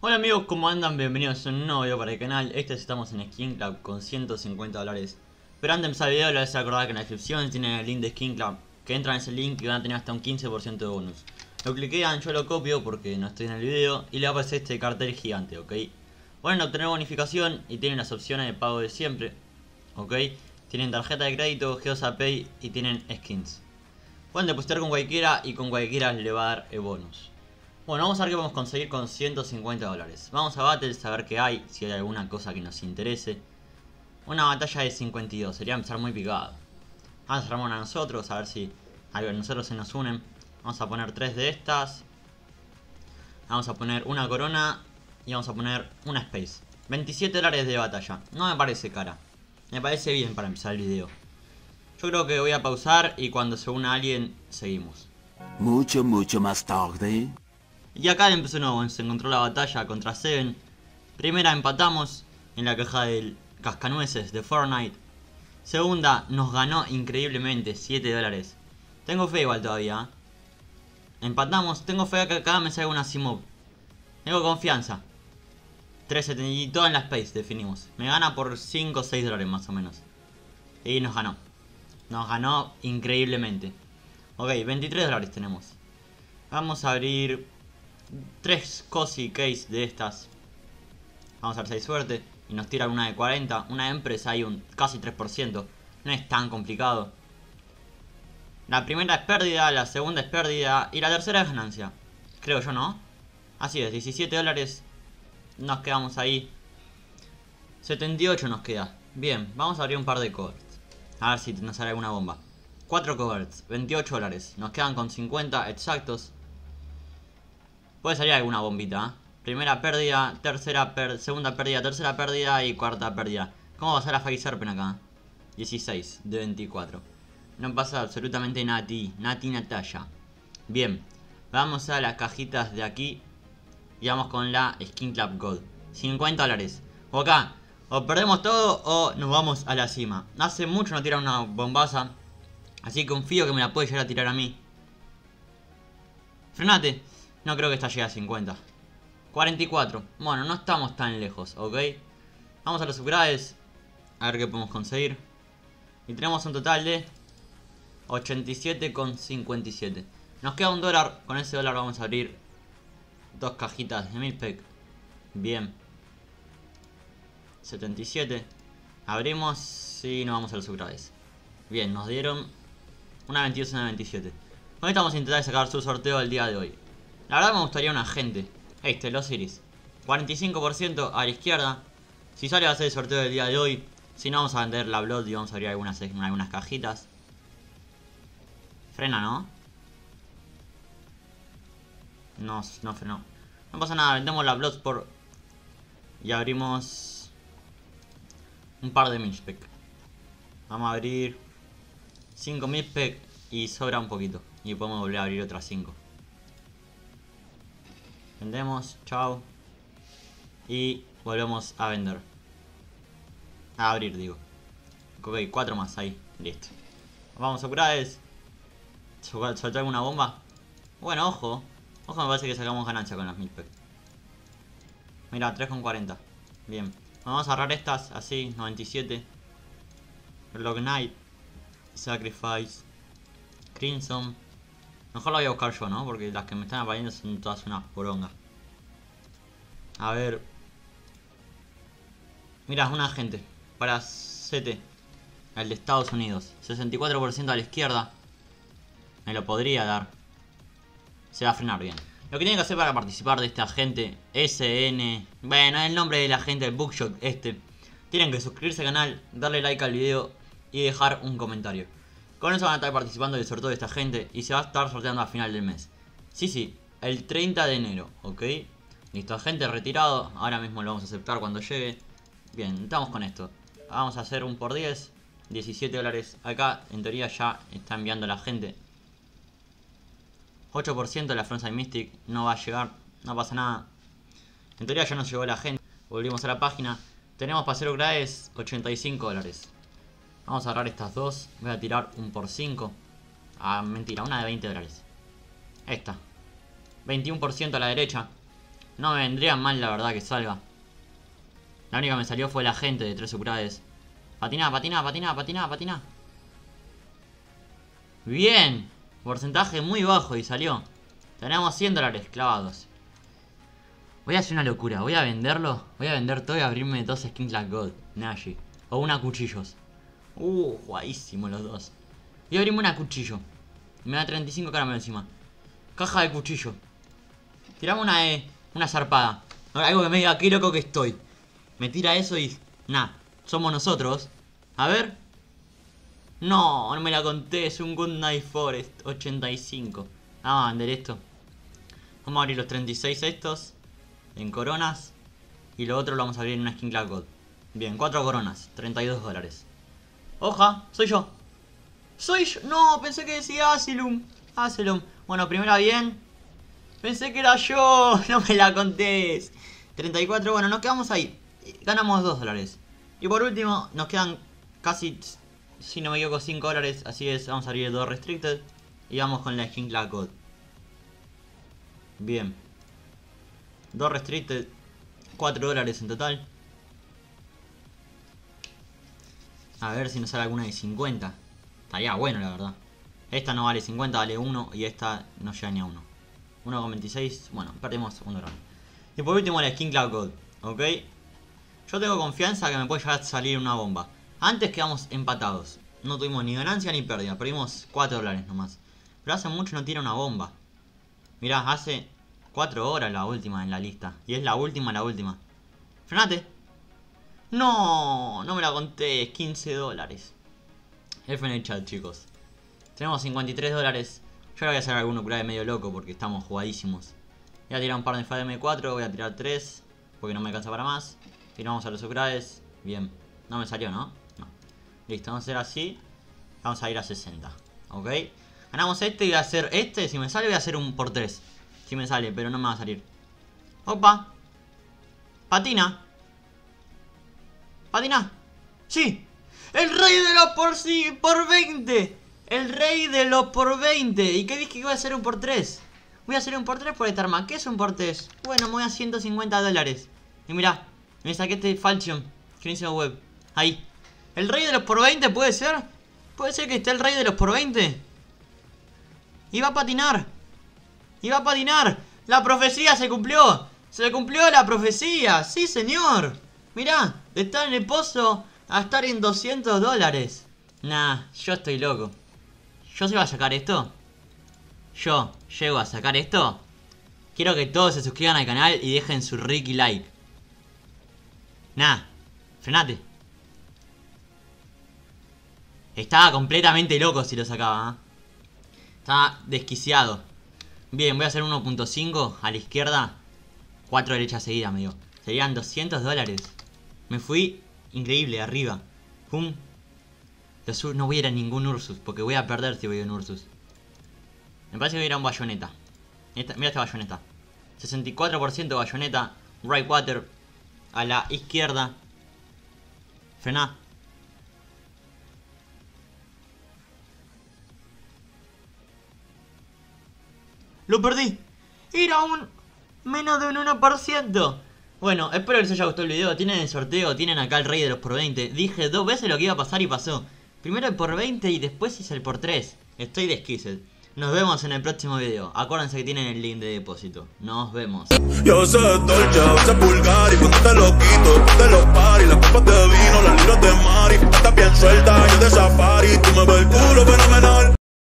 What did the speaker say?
Hola amigos, ¿cómo andan? Bienvenidos a un nuevo video para el canal. Estamos en Skin Club con $150. Pero antes de empezar el video, les voy a acordar que en la descripción tienen el link de Skin Club, que entran en ese link y van a tener hasta un 15% de bonus. Lo cliquean, yo lo copio porque no estoy en el video y le va a aparecer este cartel gigante, ¿ok? Pueden obtener bonificación y tienen las opciones de pago de siempre, ¿ok? Tienen tarjeta de crédito, Geosa Pay y tienen skins. Pueden depositar con cualquiera y con cualquiera le va a dar el bonus. Bueno, vamos a ver qué podemos conseguir con $150. Vamos a Battles a ver qué hay, si hay alguna cosa que nos interese. Una batalla de 52, sería empezar muy picado. Vamos a armar una a nosotros, a ver si algo de nosotros se nos unen. Vamos a poner 3 de estas. Vamos a poner una corona y vamos a poner una space. $27 de batalla, no me parece cara. Me parece bien para empezar el video. Yo creo que voy a pausar y cuando se una alguien, seguimos. Mucho más tarde. Y acá empezó nuevo, se encontró la batalla contra Seven. Primera empatamos en la caja del cascanueces de Fortnite. Segunda nos ganó increíblemente, $7. Tengo fe igual todavía. Empatamos, tengo fe a que acá me salga una Simov. Tengo confianza. 3.70 y todo en la space definimos. Me gana por 5 o 6 dólares más o menos. Y nos ganó. Nos ganó increíblemente. Ok, $23 tenemos. Vamos a abrir 3 cozy case de estas. Vamos a ver si hay suerte. Y nos tira una de 40. Una de empresa hay un casi 3%. No es tan complicado. La primera es pérdida, la segunda es pérdida y la tercera es ganancia. Creo yo, ¿no? Así es, $17. Nos quedamos ahí. 78 nos queda. Bien, vamos a abrir un par de coverts. A ver si nos sale alguna bomba. 4 coverts, $28. Nos quedan con 50 exactos. Puede salir alguna bombita, ¿eh? Primera pérdida, segunda pérdida, tercera pérdida y cuarta pérdida. ¿Cómo va a ser la Phaserpen acá? 16 de 24. No pasa absolutamente Nati Natalia. Bien, vamos a las cajitas de aquí. Y vamos con la Skin Club Gold. $50. O acá, o perdemos todo o nos vamos a la cima. Hace mucho no tira una bombaza, así que confío que me la puede llegar a tirar a mí. Frenate. No creo que esta llegue a 50. 44. Bueno, no estamos tan lejos, ¿ok? Vamos a los upgrades. A ver qué podemos conseguir. Y tenemos un total de 87,57. Nos queda $1. Con ese dólar vamos a abrir 2 cajitas de Milpec. Bien. 77. Abrimos y nos vamos a los upgrades. Bien, nos dieron una 22 y una 27. Con esto vamos a intentar sacar su sorteo el día de hoy. La verdad me gustaría un agente. Los Iris. 45% a la izquierda. Si sale va a ser el sorteo del día de hoy. Si no, vamos a vender la Blood y vamos a abrir algunas cajitas. Frena, ¿no? No frenó. No pasa nada, vendemos la Blood por... Y abrimos un par de Milspec. Vamos a abrir 5 Milspec y sobra un poquito. Y podemos volver a abrir otras 5. Vendemos, chao. Y volvemos a vender. A abrir, digo. Ok, 4 más ahí, listo. Vamos a upgrades. ¿Soltó alguna bomba? Bueno, ojo. Ojo, me parece que sacamos ganancia con las Milpec. Mira, 3,40. Bien. Vamos a agarrar estas, así, 97. Log Knight. Sacrifice. Crimson. Mejor la voy a buscar yo, ¿no? Porque las que me están apareciendo son todas unas porongas. A ver. Mira, un agente. Para CT. El de Estados Unidos. 64% a la izquierda. Me lo podría dar. Se va a frenar bien. Lo que tienen que hacer para participar de este agente SN... Bueno, el nombre del agente, el Bookshot este. Tienen que suscribirse al canal, darle like al video y dejar un comentario. Con eso van a estar participando del sorteo de esta gente y se va a estar sorteando a final del mes. Sí, el 30 de enero, ¿ok? Listo, agente retirado. Ahora mismo lo vamos a aceptar cuando llegue. Bien, estamos con esto. Vamos a hacer un por 10. $17. Acá, en teoría, ya está enviando la gente. 8% de la Frontside Mystic. No va a llegar, no pasa nada. En teoría ya nos llegó la gente. Volvimos a la página. Tenemos para hacer upgrades $85. Vamos a agarrar estas dos. Voy a tirar un por 5. Mentira, una de $20. Esta. 21% a la derecha. No me vendría mal, la verdad, que salga. La única que me salió fue la gente de 3 upgrades. Patina, patina, patina, patina, patina. Bien. Porcentaje muy bajo y salió. Tenemos 100 dólares clavados. Voy a hacer una locura. Voy a venderlo. Voy a vender todo y abrirme 2 skins Black Gold. Nashi. O una cuchillos. Jugadísimo los dos. Voy a abrirme una cuchillo. Me da 35 caramelos encima. Caja de cuchillo. Tirame una zarpada. Algo que me diga qué loco que estoy. Me tira eso y... Nah, somos nosotros. A ver. No, no me la conté. Es un Good Night Forest 85. Vamos a vender esto. Vamos a abrir los 36 estos en coronas. Y lo otro lo vamos a abrir en una skin Black Gold. Bien, 4 coronas, 32 dólares. Oja, soy yo. Soy yo. No, pensé que decía Asylum. Asylum. Bueno, primera bien. Pensé que era yo. No me la contés. 34, bueno, nos quedamos ahí. Ganamos 2 dólares. Y por último, nos quedan casi, si no me equivoco, 5 dólares. Así es, vamos a abrir 2 Restricted. Y vamos con la skin Black Gold. Bien. 2 Restricted. 4 dólares en total. A ver si nos sale alguna de 50. Estaría bueno, la verdad. Esta no vale 50, vale 1. Y esta no llega ni a 1. 1,26. Bueno, perdimos 1 dólar. Y por último la skin Black Gold. ¿Ok? Yo tengo confianza que me puede llegar a salir una bomba. Antes quedamos empatados. No tuvimos ni ganancia ni pérdida. Perdimos 4 dólares nomás. Pero hace mucho no tira una bomba. Mirá, hace 4 horas la última en la lista. Y es la última. Frenate. No, no me la conté. 15 dólares. F en el chat, chicos. Tenemos 53 dólares. Yo ahora voy a hacer algún upgrade medio loco porque estamos jugadísimos. Voy a tirar un par de FADM4. Voy a tirar 3 porque no me alcanza para más. Tiramos a los upgrades. Bien. No me salió, ¿no? No. Listo, vamos a hacer así. Vamos a ir a 60. Ok. Ganamos este y voy a hacer este. Si me sale voy a hacer un por 3. Si me sale, pero no me va a salir. Opa. Patina. Patina. Sí. El rey de los por 20. El rey de los por 20. ¿Y qué dije que iba a hacer un por 3? Voy a hacer un por 3 por esta arma. ¿Qué es un por 3? Bueno, me voy a 150 dólares. Y mirá, me saqué este Falchion. Inicio web. Ahí. ¿El rey de los por 20 puede ser? ¿Puede ser que esté el rey de los por 20? Y va a patinar. Y va a patinar. La profecía se cumplió. Se cumplió la profecía. Sí, señor. Mirá, de estar en el pozo a estar en 200 dólares. Nah, yo estoy loco. ¿Yo se va a sacar esto? ¿Yo llego a sacar esto? Quiero que todos se suscriban al canal y dejen su Ricky like. Nah, frenate. Estaba completamente loco si lo sacaba, ¿eh? Estaba desquiciado. Bien, voy a hacer 1.5 a la izquierda. 4 derechas seguidas, me dio. Serían 200 dólares. Me fui increíble, arriba. Pum. No voy a ir a ningún Ursus, porque voy a perder si voy a un Ursus. Me parece que voy a ir a un Bayonetta. Mira esta Bayonetta. 64% Bayonetta. Right water. A la izquierda. Frená. Lo perdí. Era un... menos de un 1%. Bueno, espero que les haya gustado el video. Tienen el sorteo, tienen acá el rey de los por 20. Dije 2 veces lo que iba a pasar y pasó. Primero el por 20 y después hice el por 3. Estoy desquiciado. Nos vemos en el próximo video. Acuérdense que tienen el link de depósito. Nos vemos. Yo soy Dolce, a veces vulgar y cuando te lo quito, te lo paro.